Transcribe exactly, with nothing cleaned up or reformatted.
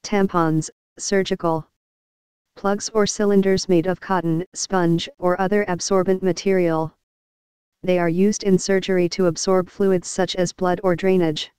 Tampons, surgical. Plugs or cylinders made of cotton, sponge, or other absorbent material. They are used in surgery to absorb fluids such as blood or drainage.